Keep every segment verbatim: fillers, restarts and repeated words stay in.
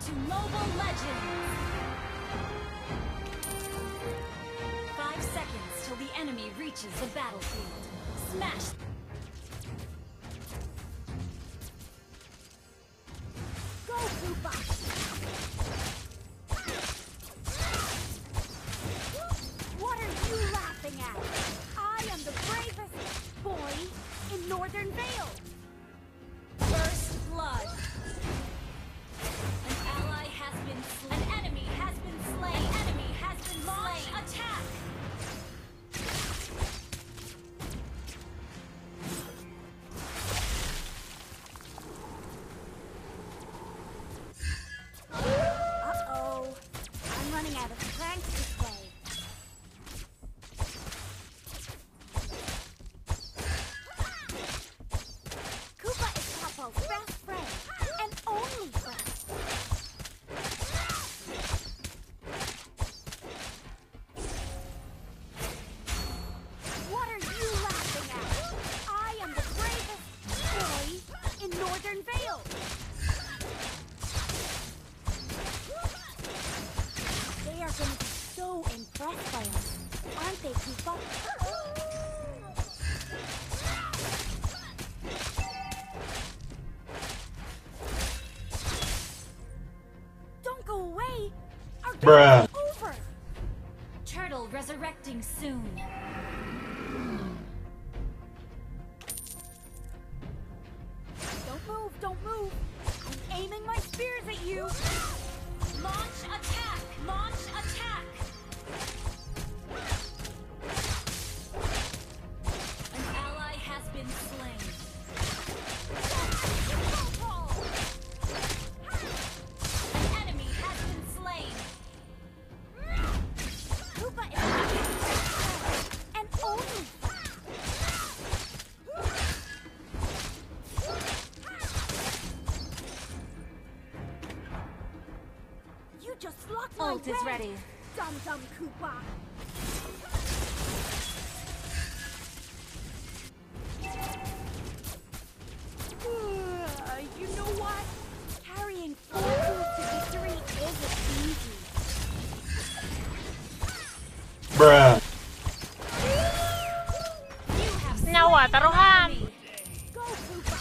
to Mobile Legends! Five seconds till the enemy reaches the battlefield. Smash! Go, Koopa! What are you laughing at? I am the bravest boy in Northern Vale! First blood! An ally has been slain. An enemy has been slain. An enemy has been Launch slain. Attack! Uh-oh. I'm running out of strength this way. Koopa is Popo's best friend, and only friend. What are you laughing at? I am the bravest boy in Northern Vale. They are going to be so impressed by us, aren't they, Koopa? Don't go away! Our game Bruh. is over! Turtle resurrecting soon. Don't move, don't move! I'm aiming my spears at you! Launch attack! Launch attack! An ally has been slain. An enemy has been slain. Koopa is my best friend, and only You just blocked my Ult is way. ready. Dum dum Koopa. Uh, you know what? Carrying four fools to victory isn't easy. Bruh. You have slain Nawa, an taruhan. enemy. Go Koopa.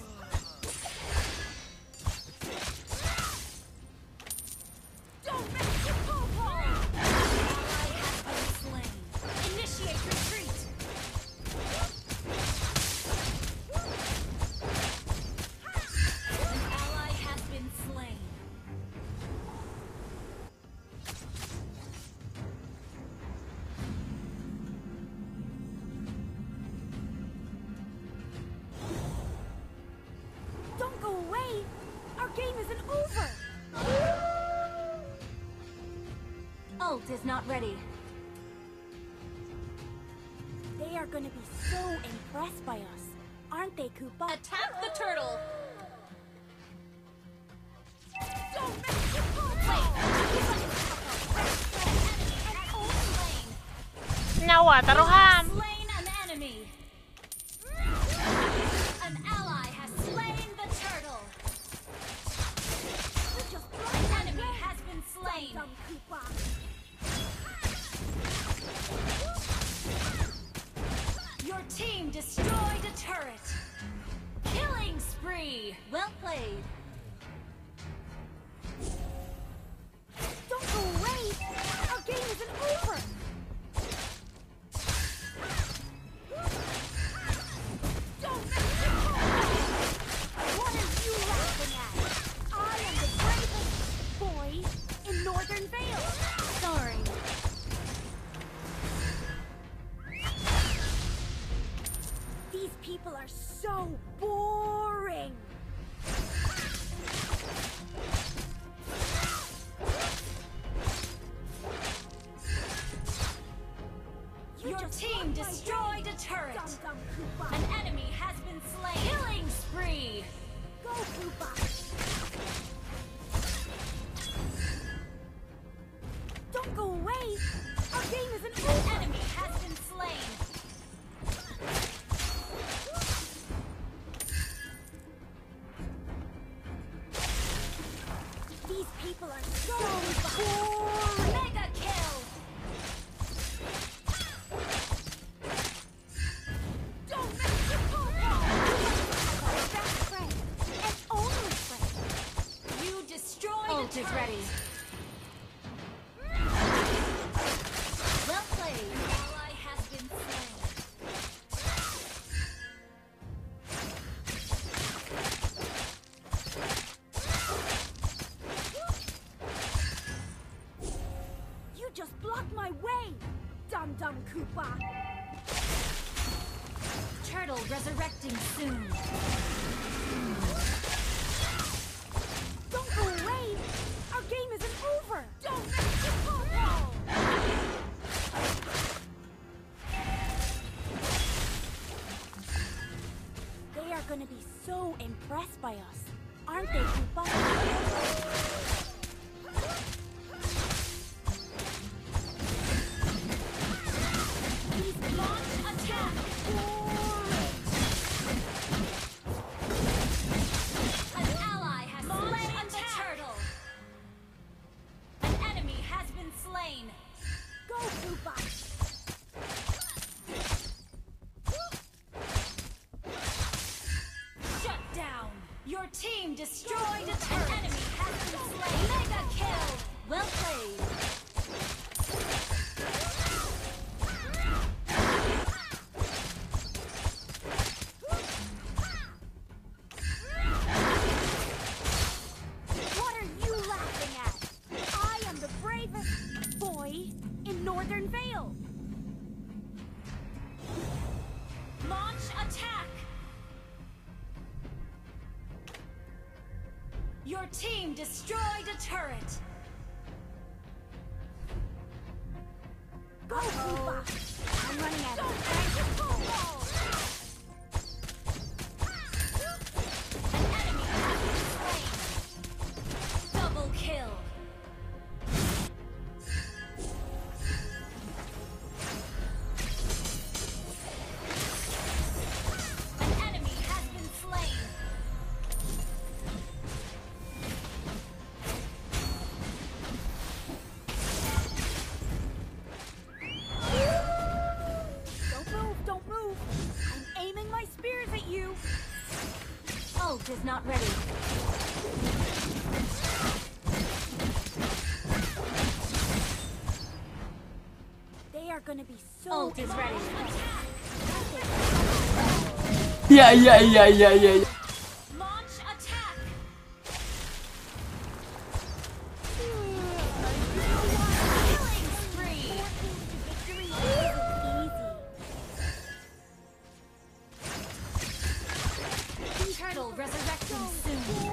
Don't mess with Popo. Ally has been slain. Initiate retreat. An ally has been slain. Don't go away. Our game isn't over. Ult is not ready. They are going to be so impressed by us, aren't they, Koopa? Attack the turtle. Don't mess with Popo. Nawa, taruhan. Slain an enemy. An ally has slain the turtle. We just An blocked my enemy way. has been slain. Dum Koopa. Your team destroyed a turret. Killing spree. Well played. Don't go away. Our game isn't over. Don't mess with Popo. What are you laughing at? I am the bravest boy in Northern Vale. Sorry. These people are so boring. You Your just team blocked my destroyed way. a turret. Dum Dum Koopa. An enemy has been slain. Killing spree. Go Koopa. Don't go away. Our game isn't An over. enemy has been slain. These people are so boring. Mega kill! Don't mess with Popo! Our best friend and only friend. You destroyed Ult a is turret. ready. Well played. An ally has been slain. You just blocked my way, Dum Dum Koopa. Turtle resurrecting soon. Don't go away. Our game isn't over. Don't mess with Popo. They are gonna be so impressed by us, aren't they, Koopa? He's launched attack. An ally has slain the turtle. An enemy has been slain. Go, Koopa! Shut down. Your team destroyed a turret. An enemy has been slain. Mega kill. Well played. What are you laughing at? I am the bravest boy in Northern Vale. Launch attack. Your team destroyed a turret. Go, Koopa! I'm running out of An enemy has been slain. Double kill. An enemy has been slain. Don't move, don't move. I'm aiming my spears at you. Ult is not ready. They are gonna be so Ult is ready. Iya iya iya iya iya. iya. Launch attack. Killing spree. Victory isn't easy. Turtle resurrecting soon.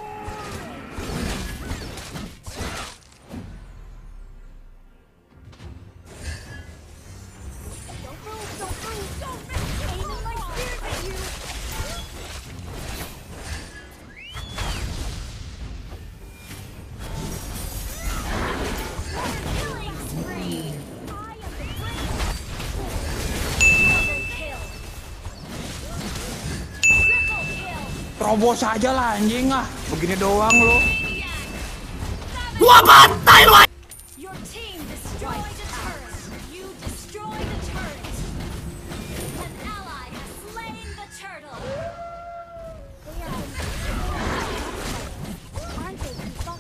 Don't move, don't move, don't move. Aiming my spears at you. Killing spree. I am the bravest. Double kill. Triple kill. Terobos aja lah anjing ah. Begini doang lo. Maniac. Gua bantai lu. Your team destroyed a turret. You destroyed a turret. An ally has slain the turtle. They are gonna be so impressed, aren't they, Koopa?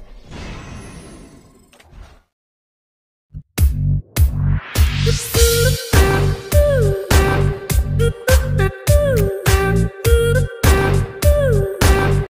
Victory.